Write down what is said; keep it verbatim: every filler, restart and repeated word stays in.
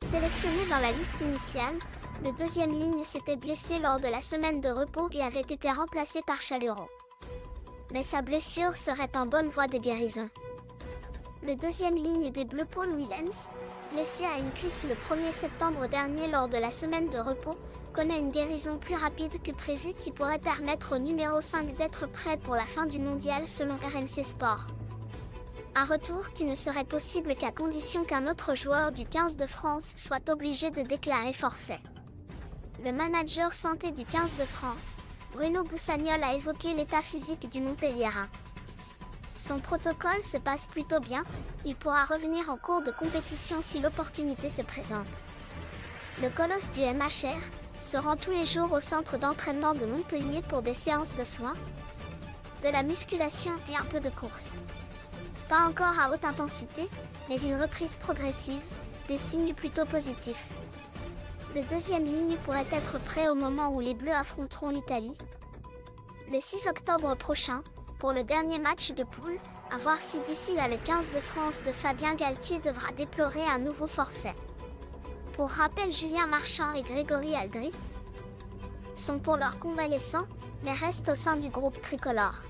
Sélectionné dans la liste initiale, le deuxième ligne s'était blessé lors de la semaine de repos et avait été remplacé par Chaluro. Mais sa blessure serait en bonne voie de guérison. Le deuxième ligne des Bleus Paul Willems, blessé à une cuisse le premier septembre dernier lors de la semaine de repos, connaît une guérison plus rapide que prévu qui pourrait permettre au numéro cinq d'être prêt pour la fin du mondial selon R M C Sport. Un retour qui ne serait possible qu'à condition qu'un autre joueur du quinze de France soit obligé de déclarer forfait. Le manager santé du quinze de France, Bruno Boussagnol, a évoqué l'état physique du Montpelliérain. Son protocole se passe plutôt bien, il pourra revenir en cours de compétition si l'opportunité se présente. Le colosse du M H R se rend tous les jours au centre d'entraînement de Montpellier pour des séances de soins, de la musculation et un peu de course. Pas encore à haute intensité, mais une reprise progressive, des signes plutôt positifs. Le deuxième ligne pourrait être prêt au moment où les Bleus affronteront l'Italie, le six octobre prochain, pour le dernier match de poule, à voir si d'ici là le quinze de France de Fabien Galtier devra déplorer un nouveau forfait. Pour rappel, Julien Marchand et Grégory Aldrit sont pour leur convalescent, mais restent au sein du groupe tricolore.